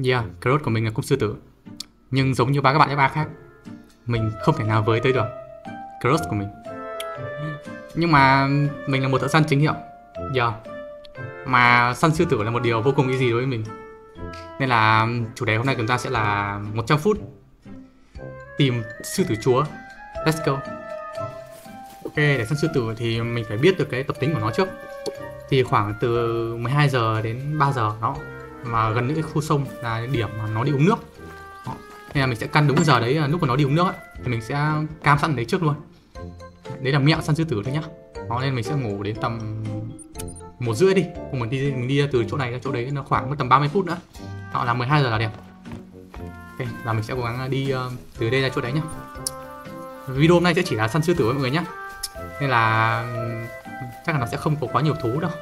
Yeah, Cross của mình là cung sư tử. Nhưng giống như các bạn F3 khác, mình không thể nào với tới được Cross của mình. Nhưng mà mình là một thợ săn chính hiệu. Yeah. Mà săn sư tử là một điều vô cùng easy đối với mình. Nên là chủ đề hôm nay của chúng ta sẽ là 100 phút tìm sư tử chúa. Let's go. Ok, để săn sư tử thì mình phải biết được cái tập tính của nó trước. Thì khoảng từ 12 giờ đến 3 giờ nó mà gần những cái khu sông là điểm mà nó đi uống nước. Đó. Nên là mình sẽ căn đúng cái giờ đấy, lúc mà nó đi uống nước ấy, thì mình sẽ cam sẵn đấy trước luôn. Đấy là mẹo săn sư tử thôi nhá. Đó, nên mình sẽ ngủ đến tầm 1:30 đi. Mình đi từ chỗ này ra chỗ đấy nó khoảng mất tầm 30 phút nữa. Đó là 12 giờ là đẹp. Ok, là mình sẽ cố gắng đi từ đây ra chỗ đấy nhá. Video hôm nay sẽ chỉ là săn sư tử với mọi người nhé. Nên là chắc là nó sẽ không có quá nhiều thú đâu.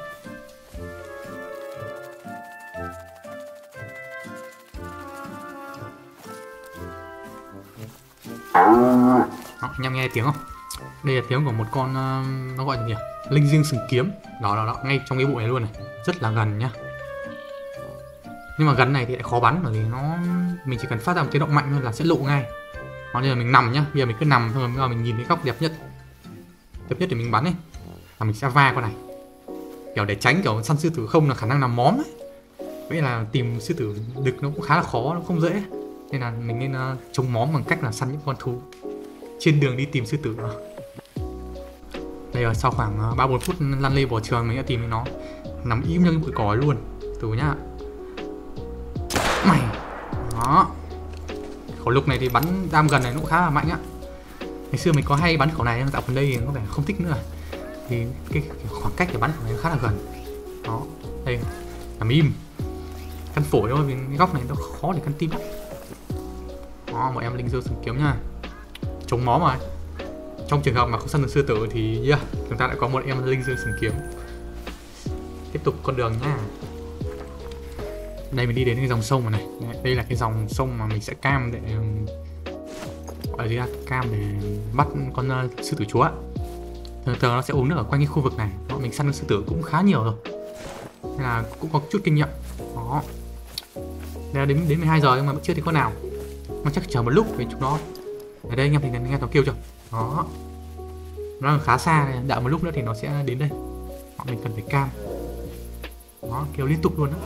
Đó, anh em nghe tiếng không? Đây là tiếng của một con nó gọi là gì? Linh dương sừng kiếm. Đó, ngay trong cái bụi này luôn này. Rất là gần nhá. Nhưng mà gần này thì lại khó bắn bởi vì mình chỉ cần phát ra một tiếng động mạnh thôi là sẽ lộ ngay. Đó, nên là mình nằm nhá. Bây giờ mình cứ nằm thôi mà mình nhìn cái góc đẹp nhất để mình bắn ấy. Là mình sẽ va con này. Kiểu để tránh kiểu săn sư tử không là khả năng nằm móm ấy. Vậy là tìm sư tử đực nó cũng khá là khó, nó không dễ. Nên là mình nên chống móm bằng cách là săn những con thú trên đường đi tìm sư tử. Đây là sau khoảng 3-4 phút lăn lê bỏ trường mình đã tìm thấy nó nằm im trong cái bụi cỏ luôn. Từ nhá. Mày. Đó. Khẩu lục này thì bắn đam gần này nó cũng khá là mạnh á. Ngày xưa mình có hay bắn khẩu này nhưng dạo gần đây thì có vẻ không thích nữa. Thì cái khoảng cách để bắn khẩu này khá là gần. Đó. Đây. Nằm im. Căn phổi thôi vì cái góc này nó khó để căn tim. Đó, mọi em linh dương sừng kiếm nha. Chống móm rồi. Trong trường hợp mà không săn được sư tử thì yeah, chúng ta đã có một em linh dương sừng kiếm. Tiếp tục con đường nha. Đây mình đi đến cái dòng sông này. Đây là cái dòng sông mà mình sẽ cam để gọi là gì ra? Cam để bắt con sư tử chúa. Thường thường nó sẽ uống nước ở quanh cái khu vực này. Đó, mình săn được sư tử cũng khá nhiều rồi. Nên là cũng có chút kinh nghiệm. Đó. Đây là đến 12 giờ nhưng mà vẫn chưa thấy con nào. Mà chắc chờ một lúc với chúng nó. Ở đây anh em thì nghe nó kêu chưa? Đó. Nó khá xa này. Đợi một lúc nữa thì nó sẽ đến đây. Đó, mình cần phải cam. Đó, kêu liên tục luôn đó.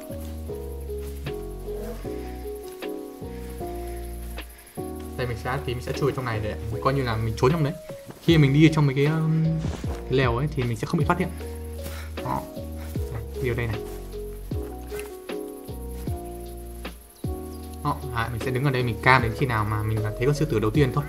Đây mình sẽ chui trong này để coi như là mình trốn trong đấy. Khi mình đi trong mấy cái lèo ấy thì mình sẽ không bị phát hiện. Đó. Đi ở đây này. Đó, mình sẽ đứng ở đây mình cam đến khi nào mà mình thấy con sư tử đầu tiên thôi.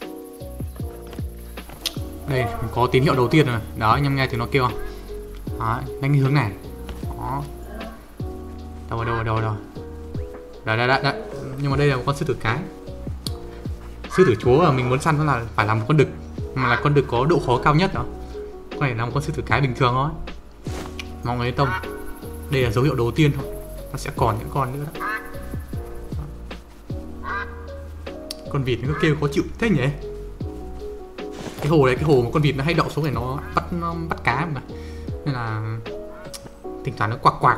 Đây, mình có tín hiệu đầu tiên rồi. Đó, anh em nghe thì nó kêu không? Đó, đánh hướng này. Đó. Đâu. Đấy. Nhưng mà đây là một con sư tử cái. Sư tử chúa mà mình muốn săn nó là phải là một con đực. Mà là con đực có độ khó cao nhất đó. Con này là một con sư tử cái bình thường thôi. Mong lấy tông. Đây là dấu hiệu đầu tiên thôi. Nó sẽ còn những con nữa đó. Con vịt nó kêu khó chịu thế nhỉ. Cái hồ này, cái hồ mà con vịt nó hay đậu xuống để nó bắt cá mà. Nên là thỉnh thoảng nó quạc.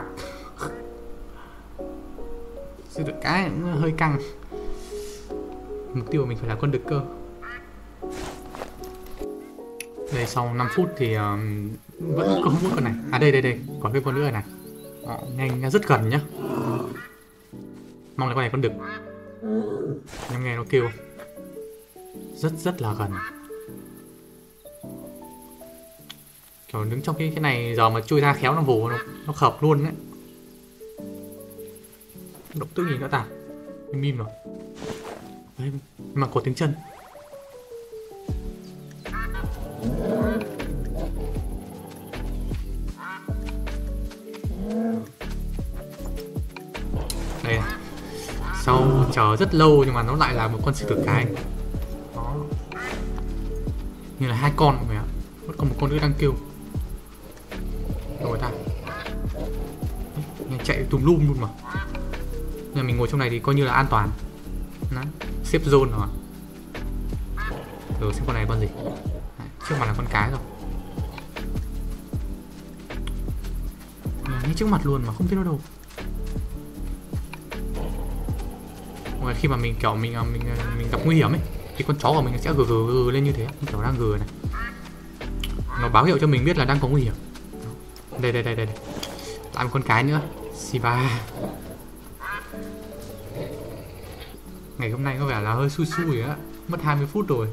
Sư tử cái cũng hơi căng. Mục tiêu của mình phải là con đực cơ. Đây sau 5 phút thì vẫn có mỗi con này. À đây, có cái con nữa này. Đó, nhanh rất gần nhá. Mong là con này con đực. Em nghe nó kêu rất là gần. Kiểu đứng trong cái này giờ mà chui ra khéo nó vồ nó khập luôn đấy. Động tĩnh gì nữa ta? Im rồi. Đấy, mà có tiếng chân. Đây này. Sau chờ rất lâu nhưng mà nó lại là một con sư tử cái. Đó. Như là 2 con mọi người ạ. Vẫn còn một con nữa đang kêu. Rồi ta. Nghe chạy tùm lum luôn mà. Nhưng mà mình ngồi trong này thì coi như là an toàn. Đấy. Safe zone rồi. Rồi xem con này con gì. Đấy, trước mặt là con cái rồi. Ngay trước mặt luôn mà không thấy nó đâu. Mà khi mà mình kiểu mình gặp nguy hiểm ấy thì con chó của mình sẽ gừ lên như thế, kiểu đang gừ này, nó báo hiệu cho mình biết là đang có nguy hiểm. Đây lại một con cái nữa, Shiba. Ngày hôm nay có vẻ là hơi xui á, mất 20 phút rồi.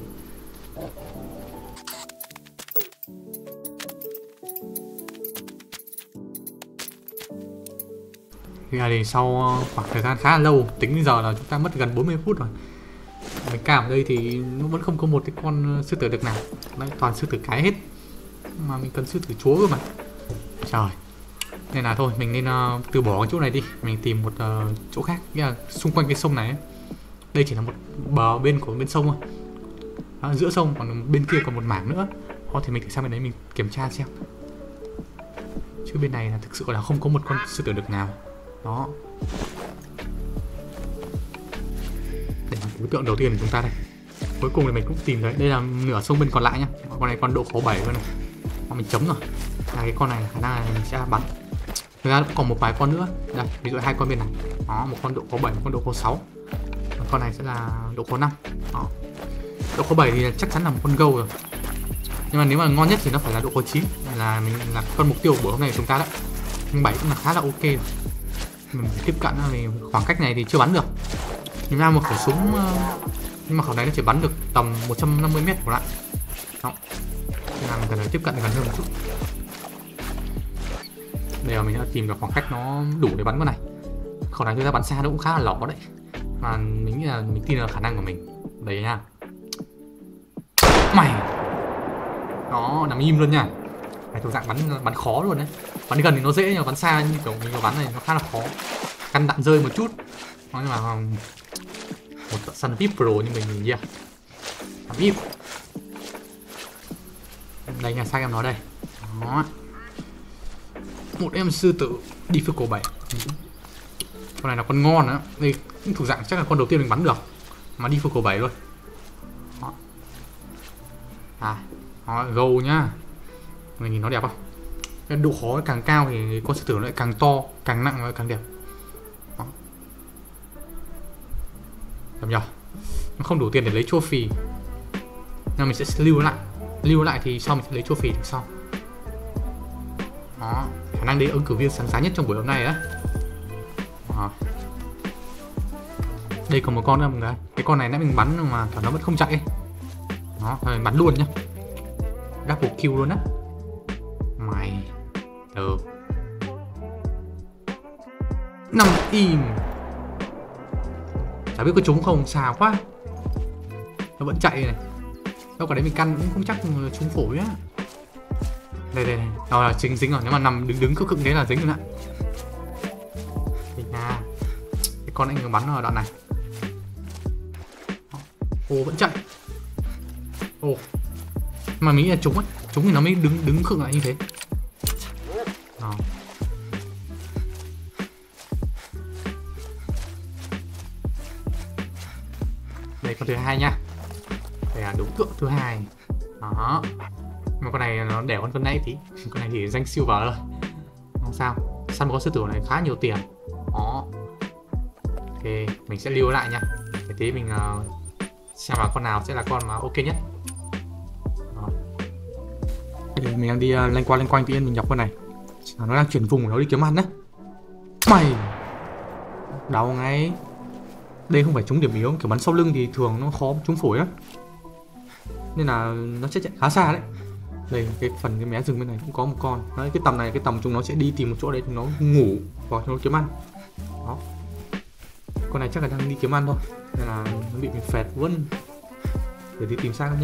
Thì sau khoảng thời gian khá là lâu, tính bây giờ là chúng ta mất gần 40 phút rồi. Mình cam ở đây thì nó vẫn không có một cái con sư tử đực nào. Đấy, toàn sư tử cái hết. Mà mình cần sư tử chúa cơ mà. Trời. Nên là thôi, mình nên từ bỏ cái chỗ này đi. Mình tìm một chỗ khác. Nghĩa là xung quanh cái sông này ấy. Đây chỉ là một bờ bên của bên sông thôi. Đó, giữa sông, còn bên kia còn một mảng nữa. Đó, thì mình thử sang bên đấy mình kiểm tra xem. Chứ bên này là thực sự là không có một con sư tử đực nào. Đó. Đây là đối tượng đầu tiên của chúng ta đây. Cuối cùng thì mình cũng tìm thấy. Đây là nửa sông bên còn lại nhá. Con này con độ khó 7 luôn này. Mình chấm rồi. Là cái con này khả năng là mình sẽ bắn. Thực ra cũng còn một vài con nữa. Đây, ví dụ hai con bên này. Đó, một con độ khó 7, một con độ khó 6. Còn con này sẽ là độ khó 5. Đó. Độ khó 7 thì chắc chắn là một con gâu rồi. Nhưng mà nếu mà ngon nhất thì nó phải là độ khó 9. Là mình là con mục tiêu của buổi hôm nay của chúng ta đấy. Nhưng 7 cũng là khá là ok rồi. Mình tiếp cận thì khoảng cách này thì chưa bắn được. Nhưng mà một khẩu súng, nhưng mà khẩu này nó chỉ bắn được tầm 150 m của lại. Đó. Nên là mình cần phải tiếp cận gần hơn một chút. Bây giờ mình đã tìm được khoảng cách nó đủ để bắn con này. Khẩu này thực ra bắn xa nó cũng khá là lỏ đấy. Mà mình nghĩ là mình tin là khả năng của mình. Đấy nha. Mày. Đó, nằm im luôn nha. Này thuộc dạng bắn khó luôn đấy. Bắn gần thì nó dễ nhưng mà bắn xa như kiểu mình bắn này nó khá là khó. Căn đạn rơi một chút. Nói nhưng mà một thợ săn VIP pro như mình nhìn yeah. VIP. Đây nhà xác em nó đây. Đó. Một em sư tử Difficult 7. Con này là con ngon nữa. Đây thuộc dạng chắc là con đầu tiên mình bắn được. Mà Difficult 7 luôn. Đó. Đó, gâu nhá. Mình nhìn nó đẹp không? Cái độ khó càng cao thì con sư tử nó lại càng to, càng nặng và càng đẹp. Đó. Được chưa? Nó không đủ tiền để lấy trophy. Nhưng mình sẽ lưu lại. Lưu lại thì sau mình sẽ lấy trophy thì sau. Đó. Khả năng đấy ứng cử viên sáng giá nhất trong buổi hôm nay đó. Đó. Đây còn một con nữa mọi người. Cái con này nãy mình bắn nhưng mà kiểu nó vẫn không chạy ấy. Đó, thôi mình bắn luôn nhá. Double kill luôn á. Mày. Được. Nằm im. Chả biết có trúng không, xà quá. Nó vẫn chạy này. Đâu cả đấy mình căn cũng không chắc trúng phổi á. Đây. Rồi chính dính rồi, nếu mà nằm đứng khựng thế là dính rồi ạ. Thì nha. Cái con anh bắn ở đoạn này. Ồ vẫn chạy. Ồ. Mà mình nghĩ là trúng ấy. Trúng thì nó mới đứng khựng lại như thế. Đó. Đây con thứ hai nha. Đây là đối tượng thứ hai. Đó. Mà con này nó đẻ con nãy tí. Con này thì danh silver thôi. Không sao. Săn một con sư tử này khá nhiều tiền. Đó. Ok, mình sẽ lưu lại nha. Để tí mình xem là con nào sẽ là con mà ok nhất. Đó. Đây, mình đang đi loanh quanh tự nhiên mình nhập con này. Nó đang chuyển vùng của nó đi kiếm ăn đấy. Mày. Đau ngay. Đây không phải trúng điểm yếu, kiểu bắn sau lưng thì thường nó khó trúng phổi á. Nên là nó sẽ chạy khá xa đấy. Đây cái phần cái mé rừng bên này cũng có một con. Đấy, cái tầm này cái tầm chúng nó sẽ đi tìm một chỗ đấy nó ngủ vào cho nó kiếm ăn. Đó. Con này chắc là đang đi kiếm ăn thôi. Nên là nó bị mình phẹt luôn. Để đi tìm xác nha.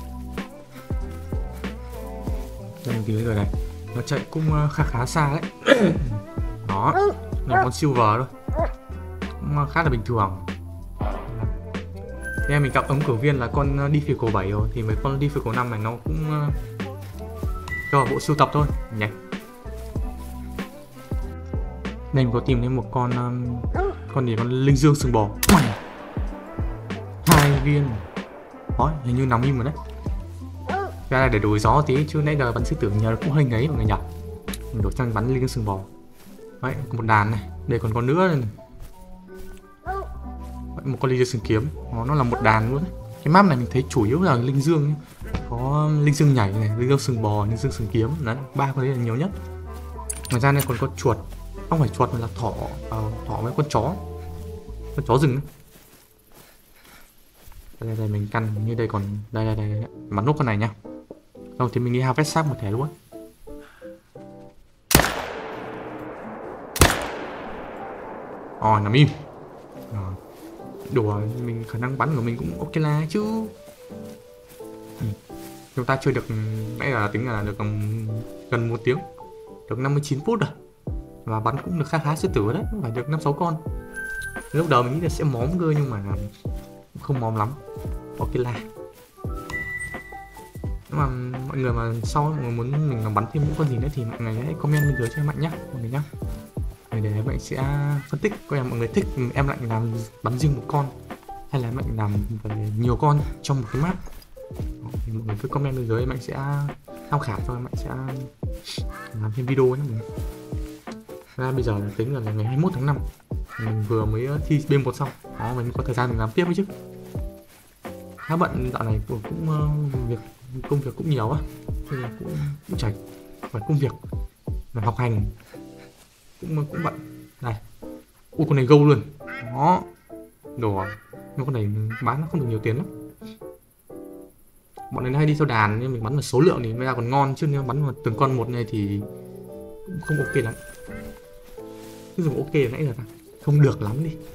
Đây mình tìm rồi này. Nó chạy cũng khá xa đấy. Đó. Là con silver thôi. Cũng khá là bình thường. Thế mình gặp ứng cử viên là con Difficult 7 rồi. Thì mấy con Difficult 5 này nó cũng cho bộ sưu tập thôi nhỉ. Đây mình có tìm thấy một con gì, con linh dương sừng bò. 2 viên. Đó, hình như nằm im rồi đấy. Ra là để đổi gió tí chứ nãy giờ bắn sư tử nhờ cũng hơi ngấy mọi người nhỉ. Mình đổi sang bắn linh dương sừng bò. Đấy, có một đàn này. Đây còn con nữa này. một con laser sừng kiếm, nó là một đàn luôn. Cái map này mình thấy chủ yếu là linh dương ấy. Có linh dương nhảy này, linh dương sừng bò, linh dương sừng kiếm, đấy, ba con đấy là nhiều nhất. Ngoài ra này còn có chuột, không phải chuột mà là thỏ, thỏ với con chó rừng ấy. Đây mình căn như đây còn đây bắn nốt con này nha. Xong thì mình đi harvest xác một thẻ luôn. Nằm im. Đùa, mình khả năng bắn của mình cũng ok là chứ. Chúng ta chơi được, nãy là tính là được gần 1 tiếng, được 59 phút rồi. Và bắn cũng được khá sư tử đấy, phải được 5-6 con. Lúc đầu mình nghĩ là sẽ móm cơ nhưng mà không móm lắm. Ok là. Nếu mà mọi người mà sau mọi người muốn mình bắn thêm những con gì nữa thì mọi người hãy comment bên dưới cho Mạnh nhé, mọi người nhé. Để Mạnh sẽ phân tích coi mọi người thích em lại làm bắn riêng một con hay là Mạnh làm nhiều con trong một cái map. Thì mọi người cứ comment bên dưới, Mạnh sẽ tham khảo cho Mạnh sẽ làm thêm video nhé. Ra bây giờ là tính là ngày 21 tháng 5, mình vừa mới thi B1 xong, đó mình có thời gian mình làm tiếp với chứ. Khá bận dạo này cũng công việc cũng nhiều á, nên là cũng chảy phải công việc và học hành cũng bận. Này, con này gâu luôn, đó, đồ, nhưng con này bán nó không được nhiều tiền lắm. Bọn này hay đi theo đàn nên mình bắn vào số lượng thì mới ra còn ngon, chứ nếu bắn vào từng con một này thì cũng không ok lắm. Cứ dùng ok nãy giờ không được lắm đi.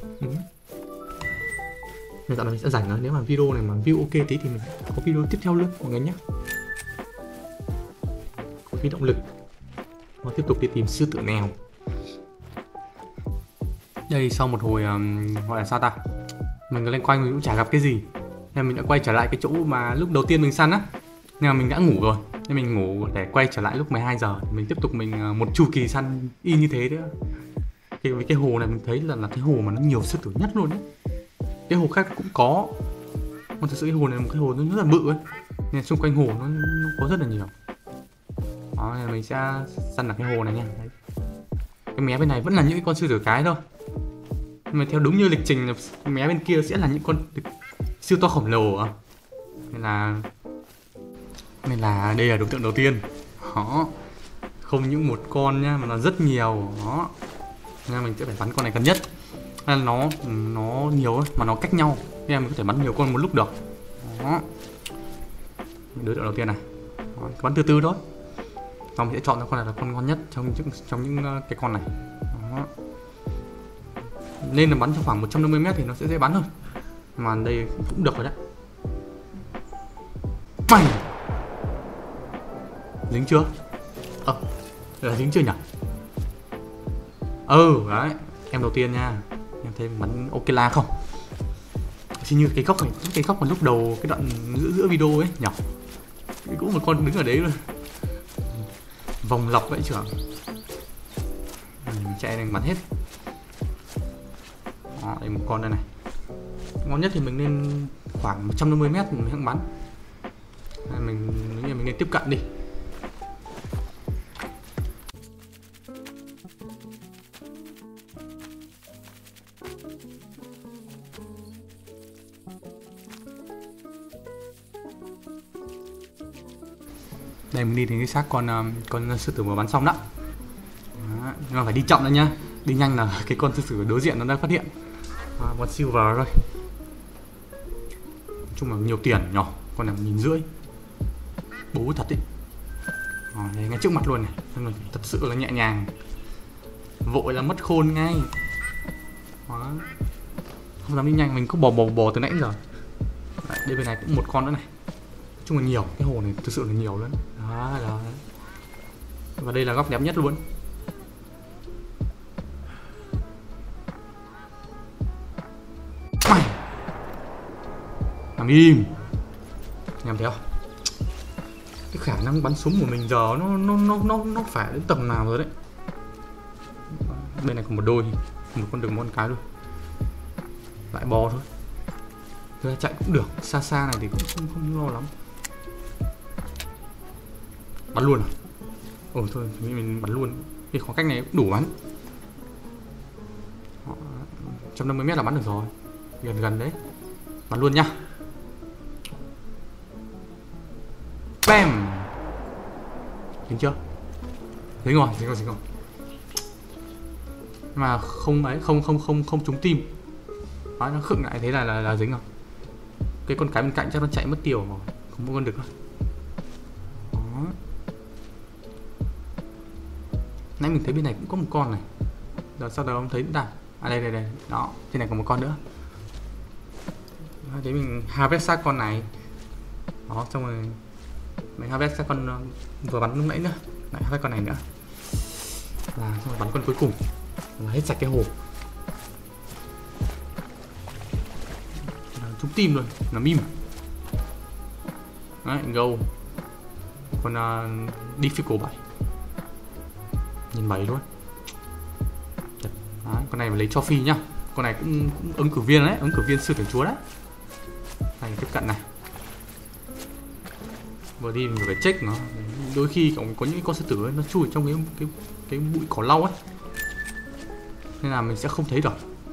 Nên dạo này mình sẽ rảnh rồi, nếu mà video này mà view ok tí thì mình có video tiếp theo luôn mọi người nhé. Có cái động lực nó tiếp tục đi tìm sư tử nèo. Đây sau một hồi gọi là sao ta, mình lên quanh mình cũng chả gặp cái gì, nên mình đã quay trở lại cái chỗ mà lúc đầu tiên mình săn á. Nhưng mà mình đã ngủ rồi nên mình ngủ để quay trở lại lúc 12 giờ mình tiếp tục mình một chu kỳ săn y như thế nữa. Cái hồ này mình thấy là cái hồ mà nó nhiều sư tử nhất luôn đấy. Cái hồ khác cũng có, mà thực sự cái hồ này là một cái hồ nó rất là bự ấy, nên xung quanh hồ nó có rất là nhiều. Đó, nên mình sẽ săn ở cái hồ này nha. Đấy. Cái mé bên này vẫn là những con sư tử cái thôi, nhưng mà theo đúng như lịch trình là mé bên kia sẽ là những con siêu to khổng lồ à. Nên là đây là đối tượng đầu tiên. Đó, không những một con nhá mà là rất nhiều. Đó, nên mình sẽ phải bắn con này gần nhất. Nên nó nhiều ấy, mà nó cách nhau nên mình có thể bắn nhiều con một lúc được. Đó, đối tượng đầu tiên này. Đó, bắn từ từ thôi. Xong mình sẽ chọn ra con này là con ngon nhất trong những cái con này. Đó, nên là bắn trong khoảng 150m thì nó sẽ dễ bắn hơn, mà đây cũng được rồi đấy. Mày dính chưa? Là dính chưa nhỉ? Đấy, em đầu tiên nha. Em thấy bắn ok la không? Chỉ như cái góc này, cái góc mà lúc đầu cái đoạn giữa video ấy nhỉ? Cũng một con đứng ở đấy luôn. Vòng lọc vậy trưởng. Chạy này bắn hết. Đó, đây một con đây này. Ngon nhất thì mình nên khoảng 150m mình hãng bắn. Mình nên tiếp cận đi. Đây mình đi đến cái xác con sư tử vừa bắn xong đó. Đó, nhưng mà phải đi chậm nữa nhá. Đi nhanh là cái con sư tử đối diện nó đã phát hiện. Con silver rồi. Nói chung là nhiều tiền nhỏ. Con này 1.500. Bố thật ý. Đây ngay trước mặt luôn này. Nên thật sự là nhẹ nhàng. Vội là mất khôn ngay. Đó. Không dám đi nhanh, mình cứ bò từ nãy giờ. Đấy, đây bên này cũng một con nữa này. Nói chung là nhiều, cái hồ này thực sự là nhiều luôn. Đó. Và đây là góc đẹp nhất luôn. Mày nằm im. Em thấy không? Cái khả năng bắn súng của mình giờ nó phải đến tầm nào rồi đấy. Bên này còn một đôi, một con đừng một con cái luôn. Lại bò thôi. Thực ra chạy cũng được, xa này thì cũng không lo lắm. Bắn luôn à? Thôi mình bắn luôn. Cái khoảng cách này cũng đủ bắn. 150m là bắn được rồi. Gần gần đấy. Bắn luôn nhá. Bam. Dính chưa? Dính rồi. Mà không ấy, không trúng tim. Đó, nó khựng lại thế là dính rồi. Cái con cái bên cạnh chắc nó chạy mất tiêu rồi. Không có con đực đâu. Đó. Nãy mình thấy bên này cũng có một con này. Rồi sau đó không thấy đã. À đây. Đó, trên này còn một con nữa. Thế mình harvest xác con này. Đó, xong rồi mình harvest xác con vừa bắn lúc nãy nữa. Lại harvest con này nữa. Là xong rồi bắn con cuối cùng. Là hết sạch cái hồ. Trúng tim rồi, là mìm. Đấy, go. Còn difficult 7. Nhìn 7 luôn. Đấy, con này mà lấy cho phi nhá. Con này cũng ứng cử viên đấy, ứng cử viên sư tử chúa đấy. Này tiếp cận này. Vừa đi mình phải check nó. Đôi khi có những con sư tử ấy, nó chui trong cái bụi cỏ lau ấy. Nên là mình sẽ không thấy được.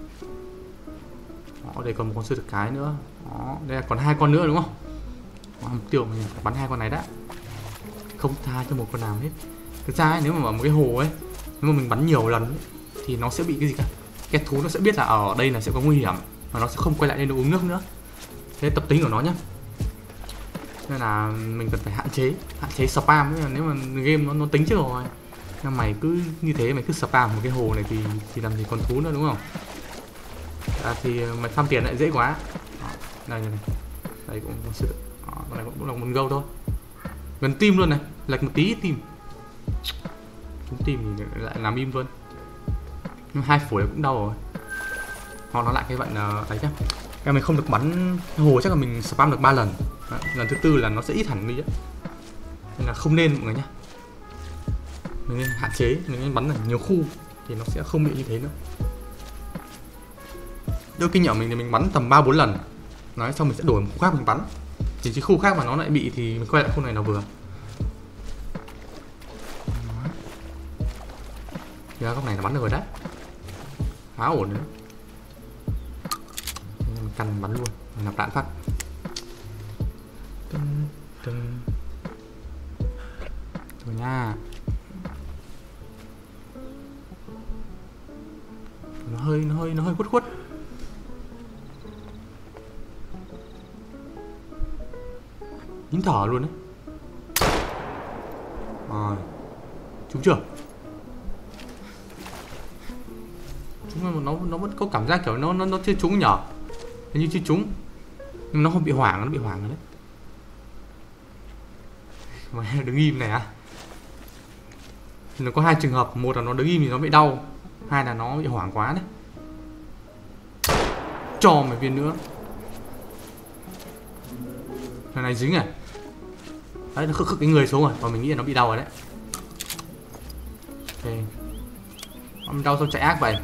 Đó, đây còn một con sư tử cái nữa. Đó, đây là còn 2 con nữa đúng không? Đó, mục tiêu mình phải bắn 2 con này đã. Không tha cho một con nào hết. Thực ra ấy, nếu mà ở một cái hồ ấy, nếu mà mình bắn nhiều lần ấy, thì nó sẽ bị cái gì cả. Cái thú nó sẽ biết là ở đây là sẽ có nguy hiểm và nó sẽ không quay lại đây nó uống nước nữa. Thế tập tính của nó nhá. Nên là mình cần phải hạn chế spam ấy. Nếu mà game nó tính trước rồi. Nhưng mày cứ như thế, mày cứ spam một cái hồ này thì làm gì còn thú nữa đúng không? Thì mày farm tiền lại dễ quá. Đó, đây đây cũng có sự. Đó, con này cũng là một gâu thôi. Gần tim luôn này, lệch một tí tim. Chúng tim thì lại làm im luôn. Nhưng 2 phổi cũng đau rồi. Hoặc nó lại cái bệnh đấy nhá. Cái mình không được bắn hồ chắc là mình spam được 3 lần. Đấy, lần thứ 4 là nó sẽ ít hẳn đi á. Nên là không nên mọi người nhá. Mình nên hạn chế, mình nên bắn ở nhiều khu thì nó sẽ không bị như thế nữa. Đôi khi nhỏ mình thì mình bắn tầm 3-4 lần. Nói xong mình sẽ đổi một khu khác mình bắn. Thì cái khu khác mà nó lại bị thì mình quay lại khu này là vừa. Thì góc này là bắn được rồi đấy. Khá ổn nữa. Mình căn bắn luôn, mình nạp đạn phát. Rồi nha. Nó hơi khuất. Nín thở luôn đấy. Rồi. Trúng chưa? Trúng nó vẫn có cảm giác kiểu nó chưa trúng nhở. Hình như chưa trúng. Nhưng nó không bị hoảng, nó bị hoảng rồi đấy. Mày đứng im này à? Nó có 2 trường hợp, một là nó đứng im thì nó bị đau, 2 là nó bị hoảng quá đấy. Cho một viên nữa. Thằng này dính à? Đấy, nó khực cái người xuống rồi, và mình nghĩ là nó bị đau rồi đấy. Ok. Nó đau sao chạy ác vậy?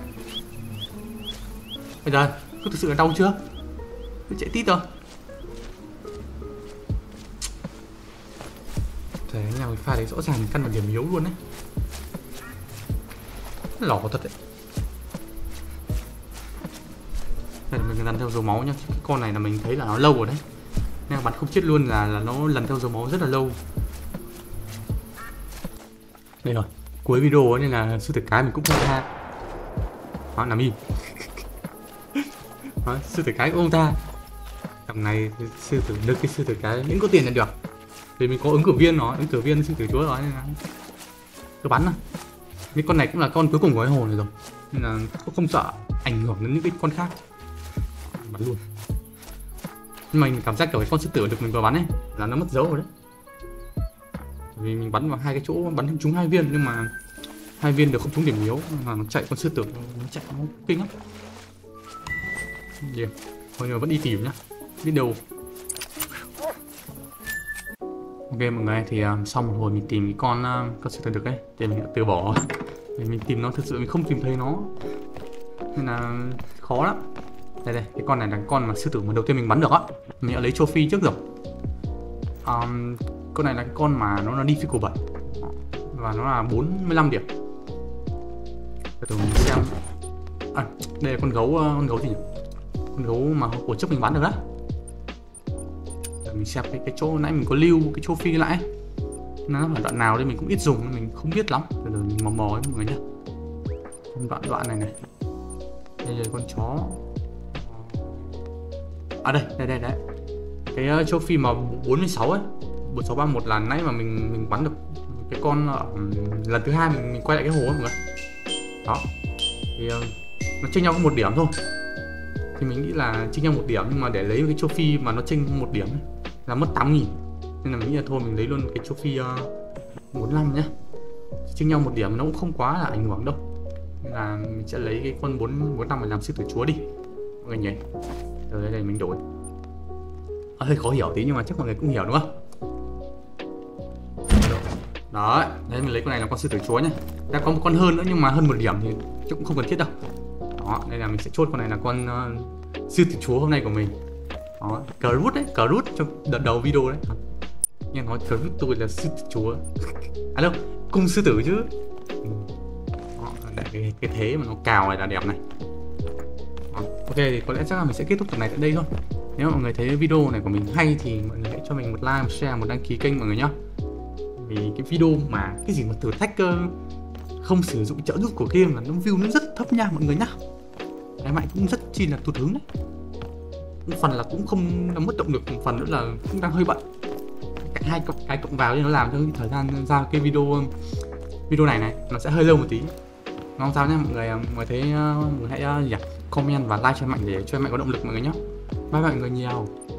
Bây giờ, có thực sự là đau chưa? Cứ chạy tít rồi. Thế nhà mình pha đấy rõ ràng căn vào điểm yếu luôn đấy. Lỏ thật đấy. Đây là mình lần theo dấu máu nhá. Cái con này là mình thấy là nó lâu rồi đấy. Nên là bắn không chết luôn là nó lần theo dấu máu rất là lâu. Đây rồi, cuối video ấy, nên là sư tử cái mình cũng không tha. Đó, nằm im. Đó, sư tử cái cũng không tha. Tầm này sư tử được cái sư tử cái miễn có tiền là được. Vì mình có ứng cử viên nó, ứng cử viên sư tử chúa rồi nên là cứ bắn thôi. Cái con này cũng là con cuối cùng của cái hồ này rồi. Nên là không sợ ảnh hưởng đến những cái con khác. Bắn luôn. Nhưng mà mình cảm giác kiểu cái con sư tử được mình vừa bắn ấy là nó mất dấu rồi đấy. Vì mình bắn vào 2 cái chỗ, bắn trúng 2 viên nhưng mà 2 viên được không trúng điểm yếu mà nó chạy con sư tử nó chạy nó kinh lắm. Yeah. Thôi nhưng mà vẫn đi tìm nhá. Biết đâu. Ok mọi người thì sau một hồi mình tìm cái con sư tử đực ấy thì mình đã từ bỏ. Vì mình tìm nó thực sự mình không tìm thấy nó. Nên là khó lắm. Đây cái con này là con mà sư tử mà đầu tiên mình bắn được á. Mình đã lấy trophy trước rồi. Con này là cái con mà nó đi difficult 7 và nó là 45 điểm. Để tụi mình xem. À, đây là con gấu gì nhỉ? con gấu mà của trước mình bắn được á. Để mình xem cái chỗ nãy mình có lưu cái châu phi lại, nó ở đoạn nào đây mình cũng ít dùng nên mình không biết lắm. Rồi mình mò mò ấy mọi người nhá. Đoạn này này, đây là con chó. À đây cái châu phi mà 46 ấy, 4631 là nãy mà mình bắn được cái con lần thứ hai mình quay lại cái hồ ấy mọi người. Đó thì nó chênh nhau có 1 điểm thôi, thì mình nghĩ là chênh nhau 1 điểm, nhưng mà để lấy cái châu phi mà nó chênh 1 điểm ấy, là mất 8.000, nên là mình nghĩ là thôi mình lấy luôn cái châu phi 45 nhá. Chênh nhau 1 điểm nó cũng không quá là ảnh hưởng đâu, nên là mình sẽ lấy cái con 45 để làm sư tử chúa đi mọi người nhỉ. Rồi đây mình đổi. Hơi khó hiểu tí nhưng mà chắc mọi người cũng hiểu đúng không? Đó, đấy mình lấy con này là con sư tử chúa nhá. Đã có một con hơn nữa nhưng mà hơn 1 điểm thì cũng không cần thiết đâu. Đó, đây là mình sẽ chốt con này là con sư tử chúa hôm nay của mình. Đó, Groot đấy, Groot trong đợt đầu video đấy. Nghe nói Groot tôi là sư tử chúa. À đâu, cung sư tử chứ. Đó, cái thế mà nó cào này là đẹp này. Đó, ok thì có lẽ chắc là mình sẽ kết thúc tập này tại đây thôi. Nếu mà mọi người thấy video này của mình hay thì mọi người hãy cho mình một like, một share, một đăng ký kênh mọi người nhé. Vì cái video mà cái gì mà thử thách không sử dụng trợ giúp của game là nó view nó rất thấp nha mọi người nhá. Cái mạnh cũng rất chi là tụt hứng đấy. Một phần là cũng không là mất động lực, một phần nữa là cũng đang hơi bận. Cả hai cái cộng vào thì nó làm cho cái thời gian ra cái video này nó sẽ hơi lâu một tí. Nó không sao nhé mọi người thấy mọi người hãy comment và like cho Mạnh để cho Mạnh có động lực mọi người nhé. Bye bye mọi người nhiều.